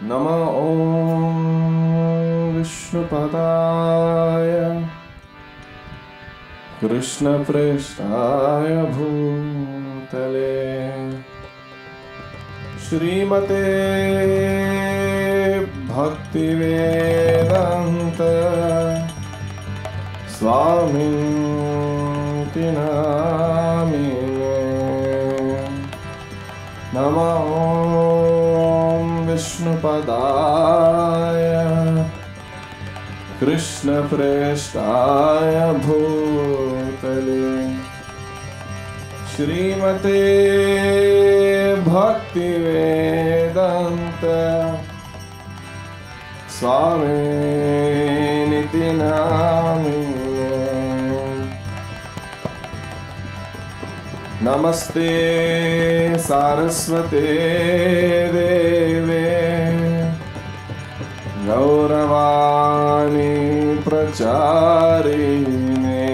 नमः ॐ विष्णुपदाय कृष्णप्रेष्ठाय भूतले श्रीमते भक्तिवेदान्त स्वामिनिति नामिने। नमः ॐ विष्णुपदाय कृष्णप्रेष्ठाय भूतले श्रीमते भक्तिवेदान्त स्वामिनिति नामिने। नमस्ते सारस्वते देवे गौरवाणी प्रचारिणे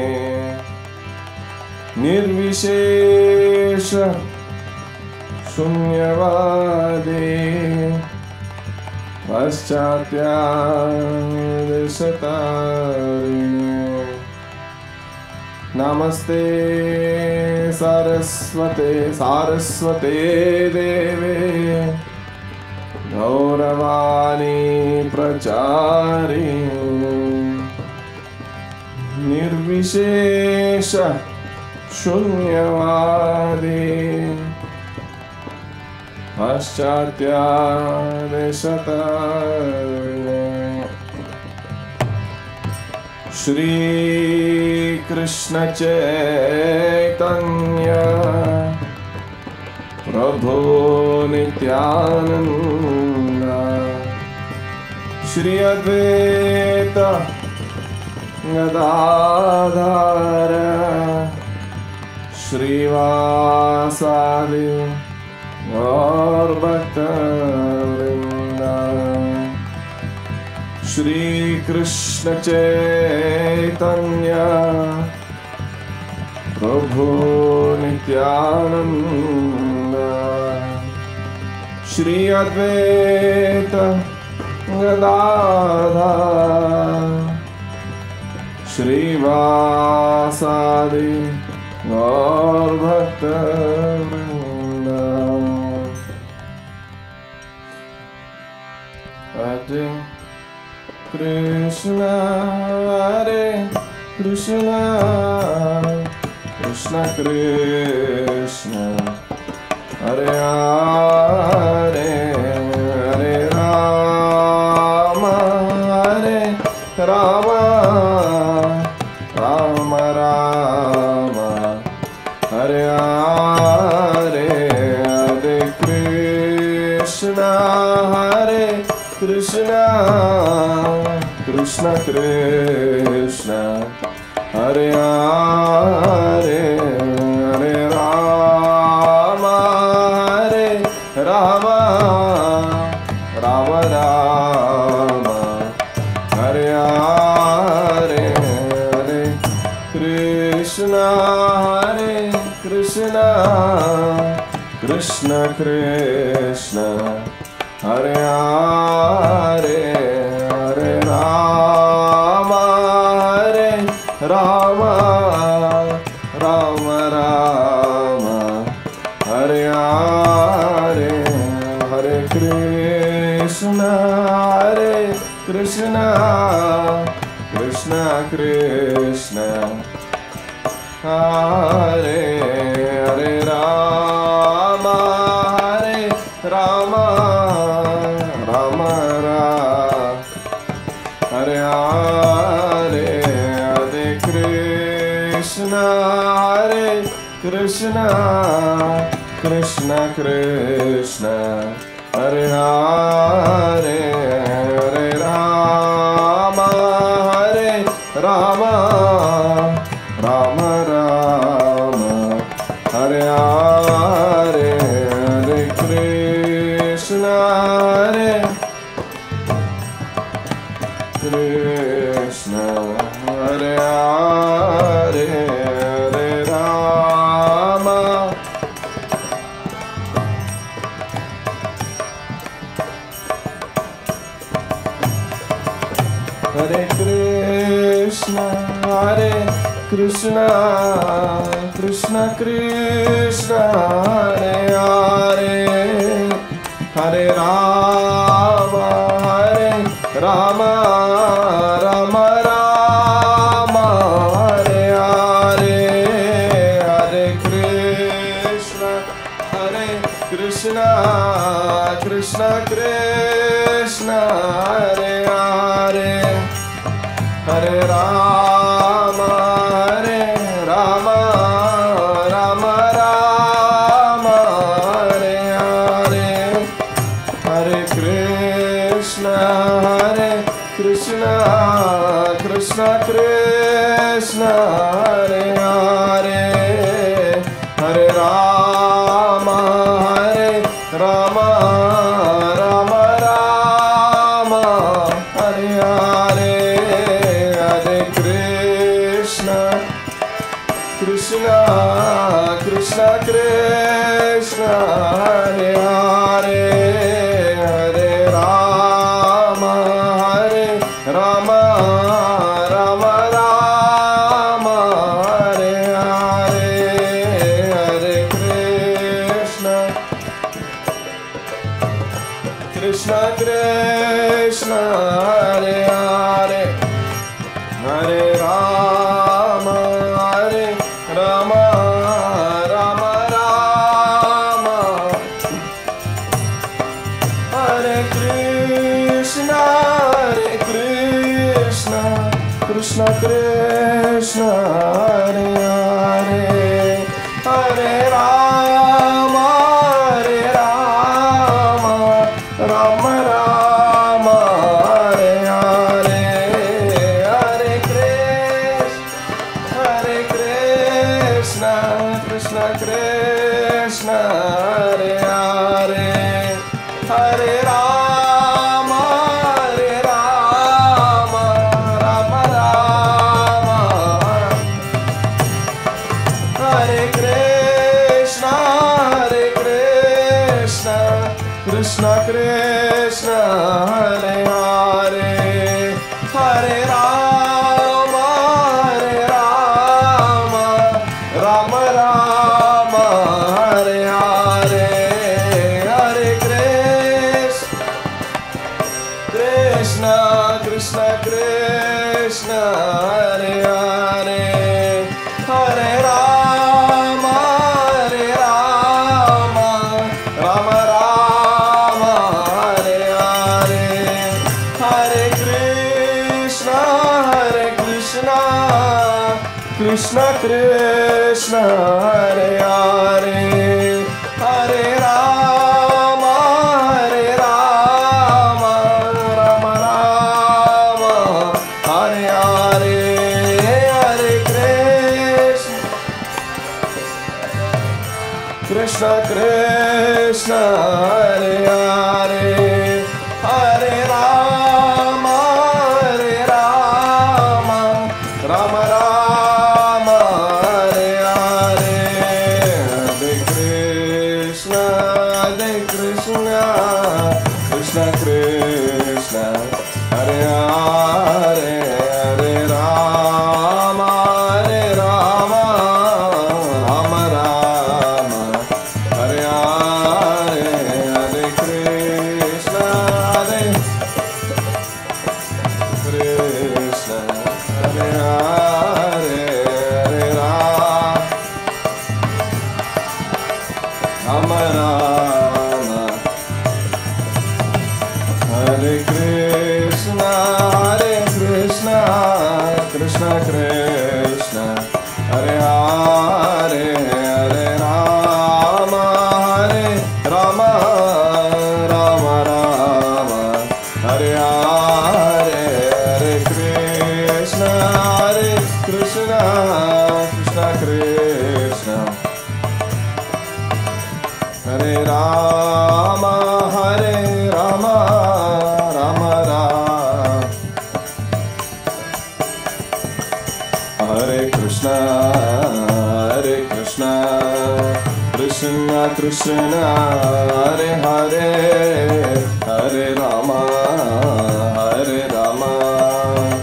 निर्विशेष शून्यवादी पाश्चात्यादेशतारिणे। नमस्ते सारस्वते देवे गौरवाणी प्रचारिणे निर्विशेष शून्यवादी पाश्चात्यादेशतारिणे। श्री कृष्ण चैतन्य प्रभु नित्यानंद श्री अद्वैत गदाधर श्रीवासादि गौर भक्तवृंद। श्री कृष्ण चैतन्य प्रभु नित्यानंद श्री अद्वैत गदाधर श्रीवासादि गौर भक्तवृंद। हरे Krishna Krishna Krishna Hare Hare Hare Ram Ram Ram Ram Hare Hare Hare Krishna Krishna Krishna Hare Hare Hare Ram Ram Ram Ram Hare Hare Hare Krishna Krishna Krishna Hare Hare Hare Ram Ram Ram Ram Hare Hare Hare Krishna Krishna Krishna Hare Hare Ram Ram Ram Ram Hare Hare Hare Krishna Krishna Krishna Hare Hare Hare Ram Ram Ram Ram Hare Hare Hare Krishna Krishna Hare Hare Hare Ram Hare Krishna, Krishna Krishna, Hare Hare, Hare Rama, Rama Rama, Hare Hare, Hare Krishna, Krishna Krishna, Hare Hare, Hare Rama, Rama Rama, Hare Hare, Hare Krishna, Krishna Krishna, Hare Hare, Hare Rama, Rama Rama, Hare Hare, Hare Krishna, Krishna Krishna, Hare Hare, Hare Rama, Rama Rama, Hare Hare, Hare Krishna, Krishna Hare Hare, Hare Rama, Rama Rama, Hare Krishna, Krishna Hare Hare, Hare Rama, Rama Rama, Hare Hare, Hare Krishna, Krishna Hare Hare, Hare Rama, Rama Rama, Hare Krishna, Krishna Hare Hare, Hare Rama, Rama Rama, Hare Hare, Hare Krishna, Krishna Hare Hare, Hare Rama, Rama Rama, Hare Hare, Hare Krishna, Krishna Hare Hare, Hare Rama, Rama Rama, Hare Hare, Hare Krishna, Krishna Hare Hare, Hare Rama, Rama Rama, Hare Hare, Hare Krishna, Krishna Krishna, Hare Hare, Hare Rama, Rama Rama, Hare Hare, Hare Krishna, Hare Hare, Hare Rama, Rama, Hare Krishna, Krishna Krishna, Hare Hare, Hare Rama, Rama Rama, Hare Hare, Hare Krishna, Krishna Krishna, Hare Rama, Rama Rama, Hare Krishna, Krishna Krishna, Hare Hare, Hare Rama,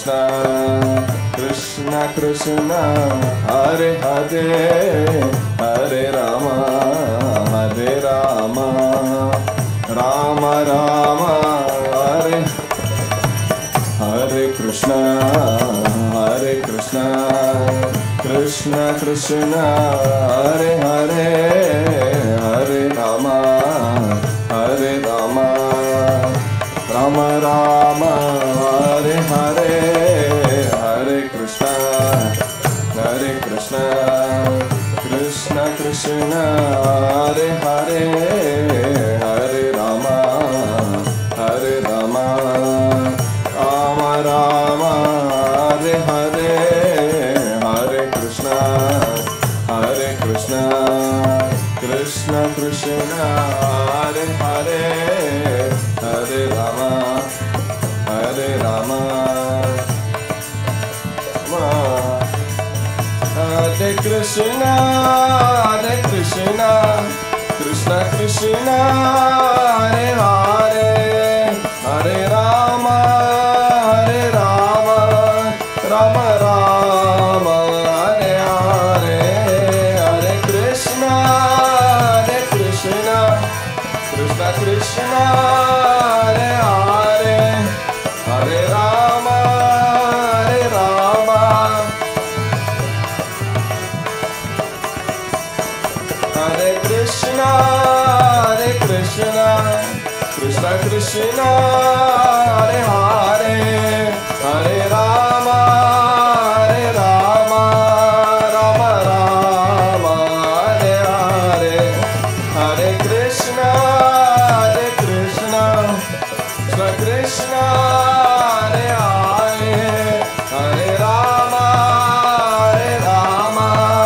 Krishna, Krishna Krishna, Hare Hare, Hare Rama, Hare Rama, Rama Rama, Hare Hare Krishna, Hare Krishna, Krishna Krishna, Hare Hare, Hare Rama, Hare Rama, Rama Rama, Hare Hare, Hare Krishna, Krishna Krishna, Hare Hare, Hare Rama, Hare Rama, Rama Rama, Hare Hare, Hare Krishna, Krishna Krishna, Hare Hare, Hare Rama, Hare Rama, Hare Krishna, Krishna Krishna, Hare Hare, Hare Rama, Hare Rama, Rama Rama, Hare Hare, Hare Krishna, Krishna Krishna, Hare Hare, Hare Rama, Hare Rama, Hare Krishna, Krishna Krishna, Hare Hare, Hare Rama, Hare Rama, Rama Rama, Hare Hare, Hare Krishna, Krishna Krishna, Hare Hare, Hare Rama, Hare Rama,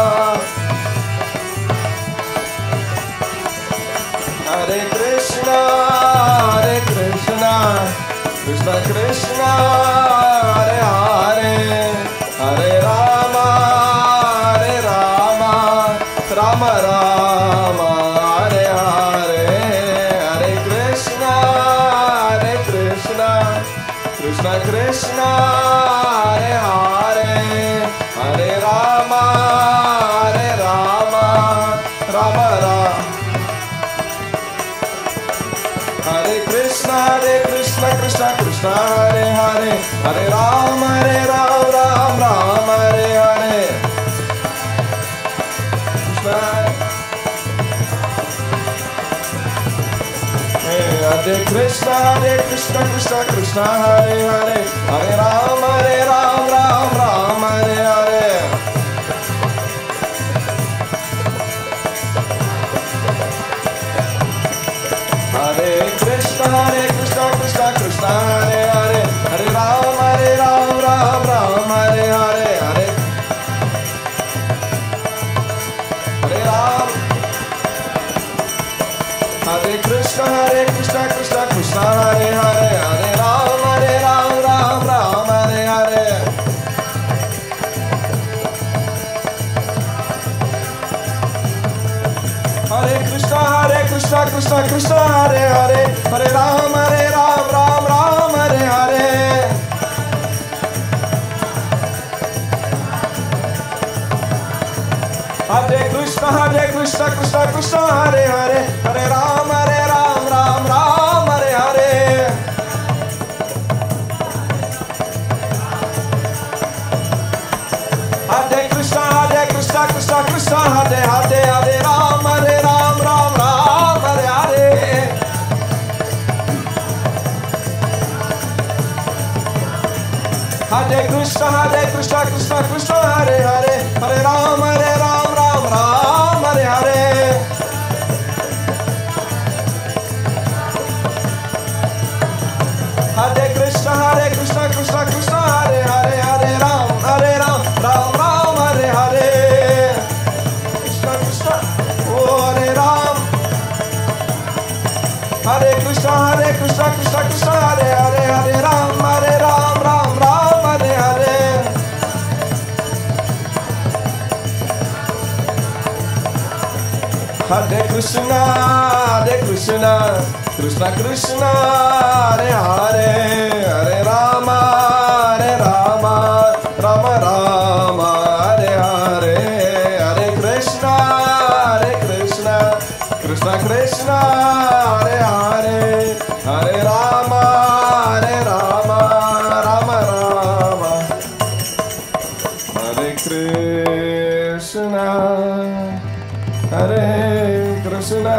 Hare Krishna, Krishna Krishna, Hare Hare, Hare Rama, Hare Rama, Rama Rama, Hare Hare, Hare Krishna, Krishna Krishna, Hare Hare, Hare Rama, Hare Rama, Rama Rama, Hare Krishna, Krishna Krishna, Hare Hare, Hare Ram, Ram Ram, Hare Hare, Krishna, Hare Krishna, Krishna, Hare Hare, Hare Ram, Ram Ram, Hare Hare, Hare Krishna, Krishna, Hare Hare, Hare Ram, Ram Ram, Hare Hare, Hare Ram, Hare Krishna, Krishna, Hare Hare, Hare Ram, Ram Ram, Hare Hare, Hare Krishna, Krishna, Hare Hare, Hare Ram, Ram Ram, Hare Hare, Hare Krishna, Krishna, Hare Hare, Hare Ram, Ram Ram, Hare Hare, Hare Krishna, Krishna, Hare Hare, Hare Ram, Ram Ram, Hare Hare, Hare Krishna, Krishna, Hare Hare, Hare Ram, Ram Ram, Hare Hare, Hare Krishna, Krishna, Hare Hare, Hare Ram, Ram Ram, Hare Hare, Krishna, oh Hare Ram, Hare Krishna, Hare Hare, Hare Ram, Ram Ram, Hare Hare, Hare Krishna, Krishna, Hare Hare, Hare Rama, Hare Rama, Krishna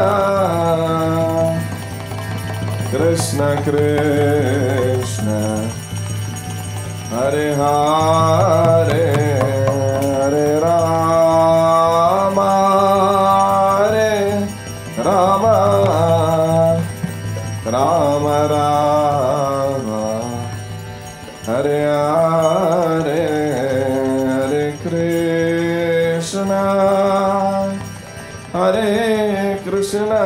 Krishna Krishna Hare Hare Hare Rama Hare Rama Rama Rama Hare Hare Hare Krishna Hare Krishna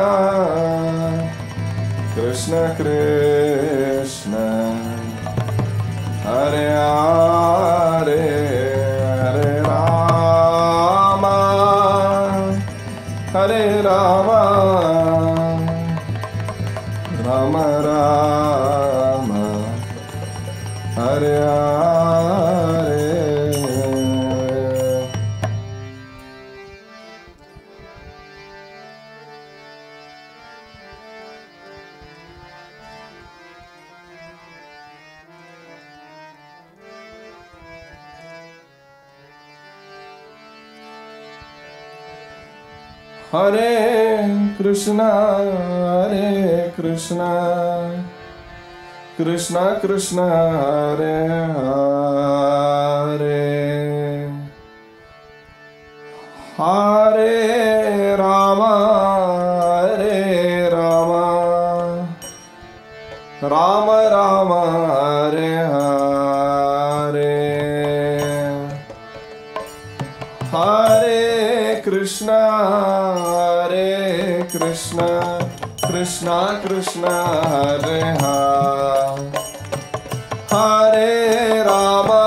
Krishna Krishna Hare Hare Hare Rama Hare Rama Rama Rama Hare Hare. Hare Krishna Krishna Krishna Hare Hare Hare Rama Rama Rama Hare Hare Hare Krishna Krishna Krishna Hare Hare Hare Rama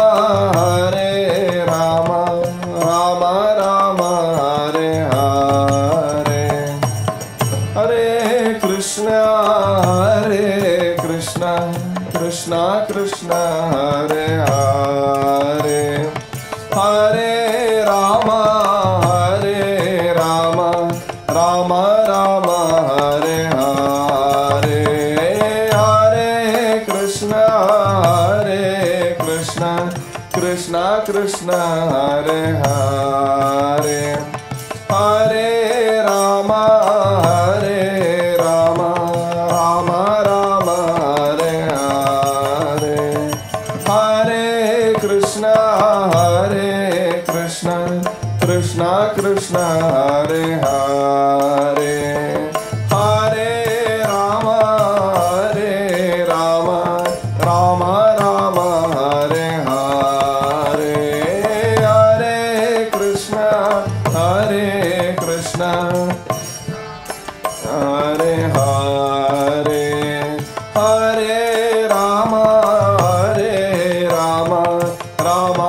Rama Rama Hare Hare Hare Krishna Krishna Krishna Hare Hare Hare Rama Rama Rama Hare Hare Hare Krishna Krishna Krishna Hare Hare Hare Rama Rama Rama Hare Hare Hare Krishna Krishna Krishna Hare Hare Hare Rama Rama Hare Hare Hare Krishna Hare Hare Hare Rama Rama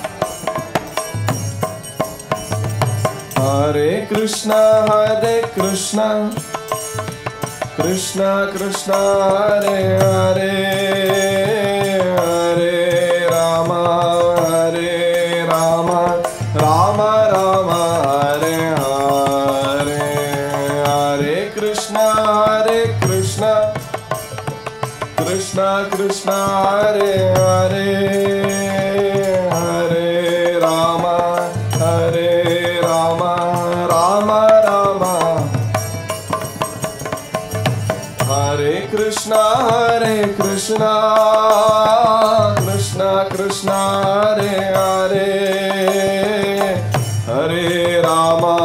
Hare Krishna Krishna Krishna Hare Hare Hare Rama Rama Hare Hare Hare Krishna Krishna Hare Hare Hare Rama Rama Hare Krishna Krishna Hare Hare Hare Rama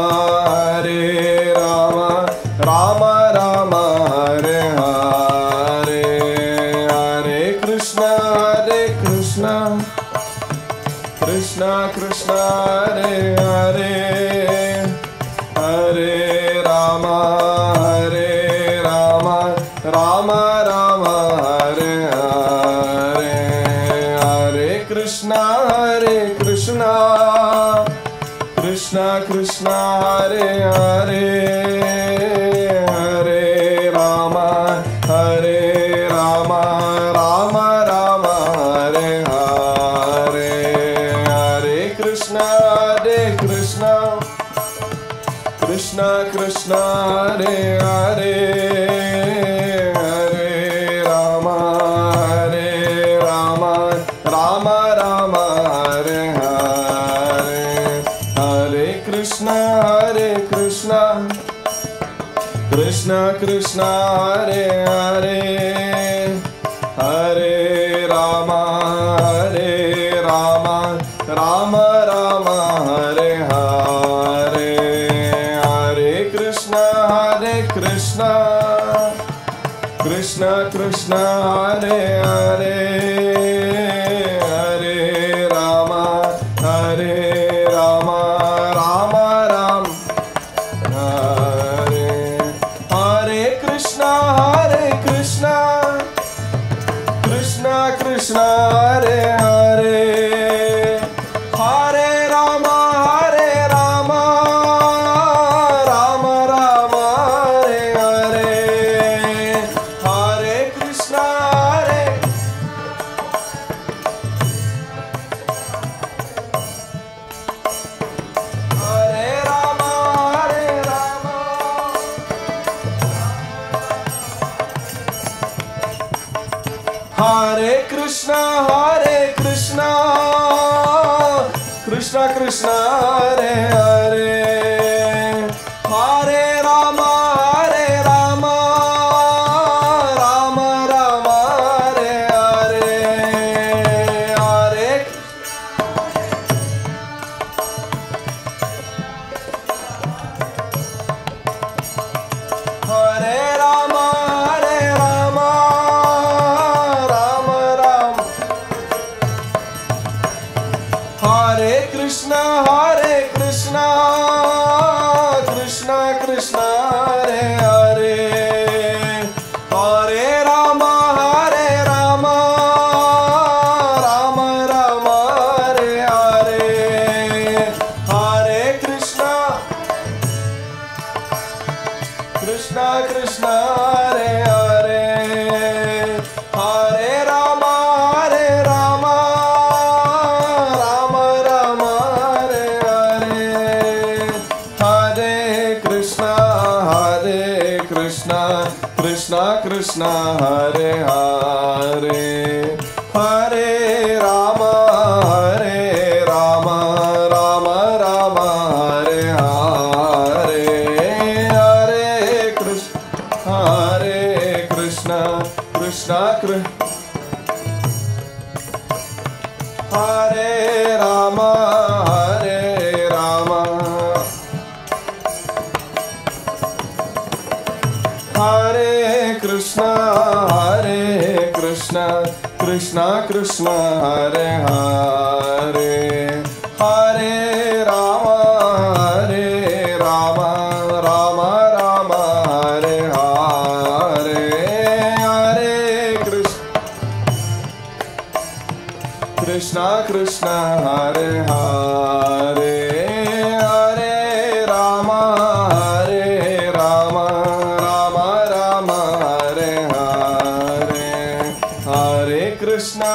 Rama Hare Hare Hare Krishna Krishna Hare Hare Hare Rama Rama Hare Hare Hare Krishna Krishna Hare Hare Hare Rama Rama Hare Hare Hare Krishna Krishna Hare Hare Hare Rama Rama Hare Hare Hare Krishna Krishna Krishna Hare Hare Hare Rama Rama Rama Hare Hare Hare Krishna Krishna Krishna Hare Hare Hare Rama Rama Rama Hare Hare Krishna Krishna Krishna Hare Hare Hare Rama Rama Rama Hare Hare Hare Krishna Hare Rama Hare Krishna Krishna Krishna Hare Hare Hare Rama Rama Rama Hare Hare Hare Hare Rama Rama Hare Krishna Krishna Krishna Hare Hare Hare Rama Rama Rama Hare Hare Hare Krishna Krishna Hare Hare Hare Rama Rama Rama Hare Hare Hare Krishna Krishna Hare Hare Hare Rama Rama Rama Hare Hare Hare Krishna Hare Rama Hare Krishna Krishna Hare Hare Hare Rama Rama Rama Hare Hare Hare Krishna Hare Hare Hare Rama Rama Rama Hare Hare Hare Krishna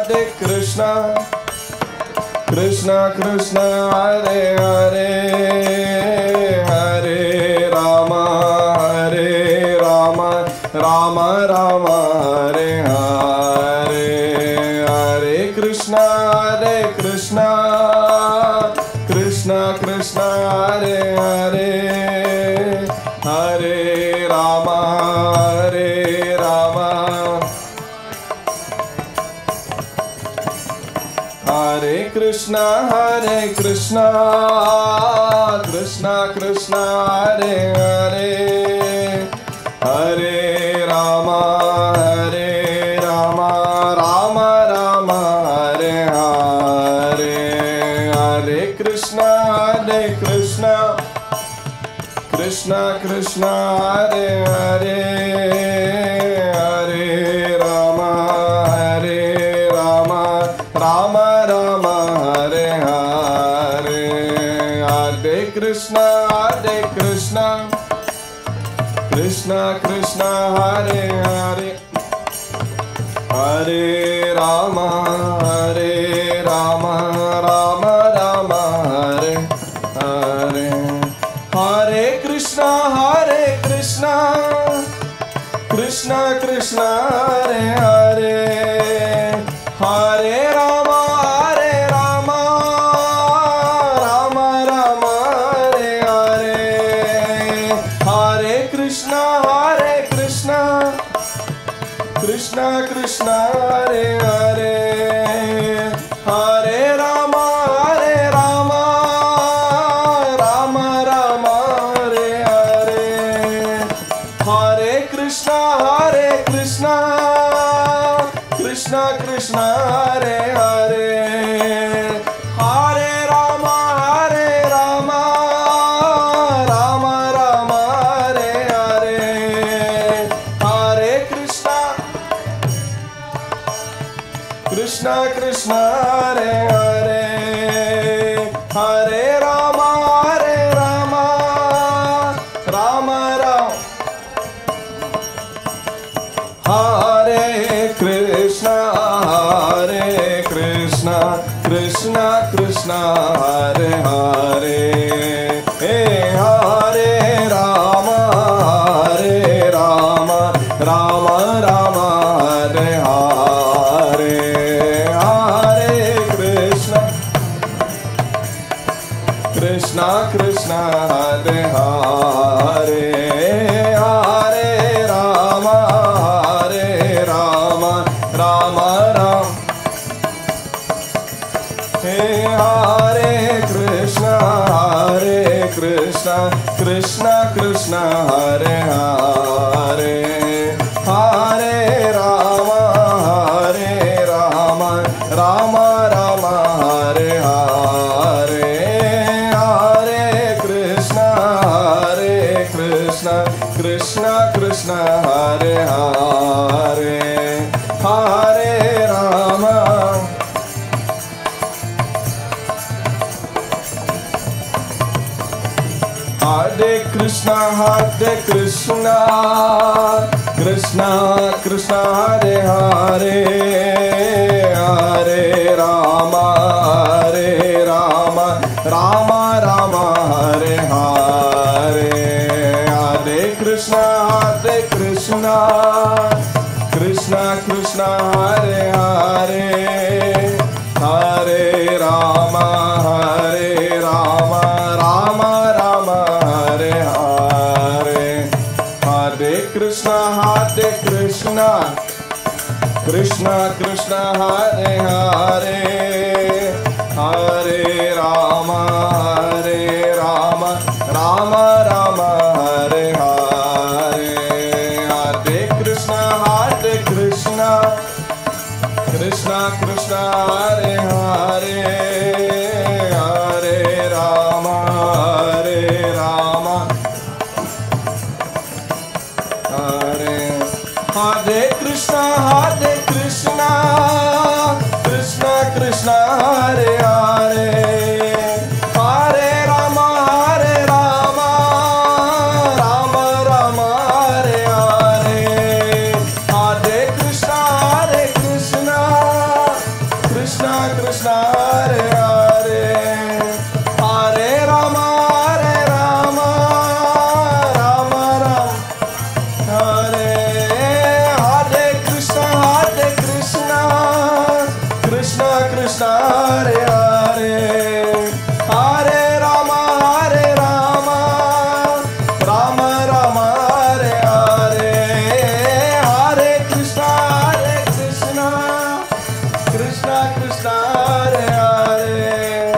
Krishna Hare Hare Hare Rama Rama Rama Hare Hare Hare Krishna Krishna Hare Hare Hare Rama Hare Krishna Krishna Hare Hare Hare Rama Rama Hare Hare Hare Krishna Krishna Hare Hare Hare Rama Rama Hare Hare Hare Krishna Krishna Hare Hare Hare Rama Rama Rama Hare Hare Hare Krishna Krishna Hare Hare Hare Rama Rama Rama Hare Hare Hare Krishna Hare Hare, Hare Rama, Rama Ram, Hare Krishna, Krishna Krishna, Hare Hare, Hare Rama, Rama Rama, Hare Hare, Hare Krishna, Krishna Krishna, Hare Hare, Hare Rama, Rama Ram, Hare Krishna, Krishna Krishna, Hare Hare, Hare Rama, Rama Rama, Hare Hare, Hare Krishna, Krishna Krishna, Hare Hare, Hare Rama. Hare Krishna, Krishna Krishna, Hare Hare, Hare Rama, Rama Rama, Hare Hare, Hare Krishna, Krishna Krishna, Hare Hare, Hare Rama, Rama Rama, Hare Hare, Hare Krishna, Krishna Krishna, Hare Hare, Hare Rama, Rama Rama, Hare Hare, Hare Krishna, Krishna Krishna, Hare Hare, Hare Rama, Hare Hare Krishna, Krishna Krishna, Hare Hare, Hare Rama, Rama Rama, Hare Hare, Hare Krishna, Krishna Krishna, Hare Hare, Hare Rama, Rama Rama, Hare Hare Krishna, Krishna Krishna, Hare Hare, Hare Rama, Rama Rama, Hare Hare, Hare Krishna, Krishna Krishna, Hare Hare,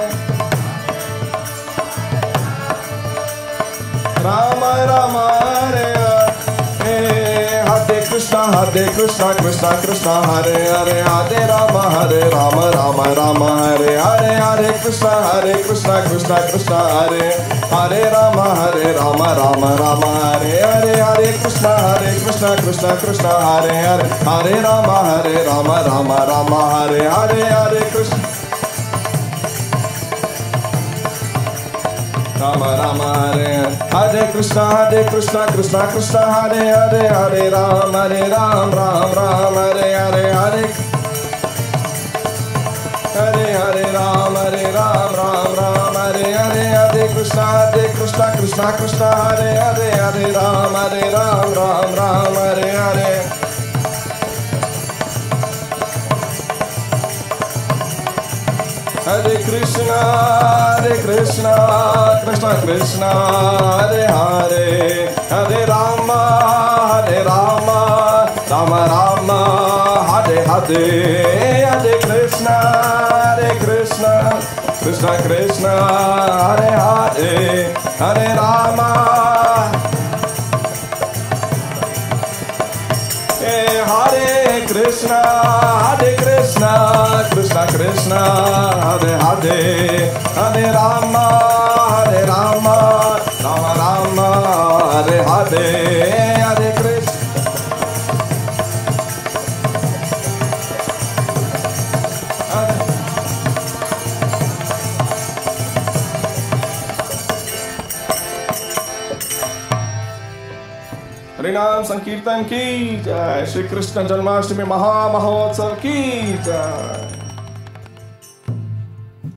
Rama Rama, Hare Hare, Hare Krishna, Krishna Krishna, Hare Hare, Hare Rama, Rama Rama, Hare Hare, Hare Krishna, Krishna Krishna, Hare Hare Rama, Rama Rama, Hare Hare, Hare Krishna, Krishna Hare Hare, Hare Rama, Rama Rama, Hare Hare, Hare Krishna, Rama Rama, Hare Hare Krishna, Krishna Krishna, Hare Hare, Hare Ram, Ram Ram, Hare Hare, Hare Hare Ram, Ram Ram, Hare Hare, Hare Krishna, Krishna Hare Hare, Hare Ram, Ram Hare Hare. Hare Krishna, Krishna Krishna, Hare Hare, Hare Rama, Rama Rama, Hare Hare, Hare Krishna, Krishna Krishna, Hare Hare, Hare Rama, Hare Krishna, Krishna Krishna, Hare Hare, Hare Rama, Rama Rama, Hare Hare, Hare Krishna, Hare हरिनाम संकीर्तन की जय। श्री कृष्ण जन्माष्टमी महामहोत्सव की जय।